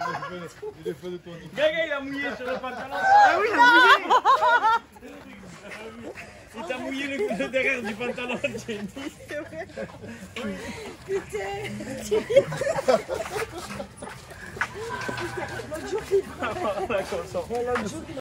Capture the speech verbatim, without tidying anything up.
Il est fait de ton niveau. Gaga, il a mouillé sur le pantalon. Ah oui, il a mouillé. Il t'a mouillé le, le derrière du pantalon, Jenny. Putain. D'accord, ça.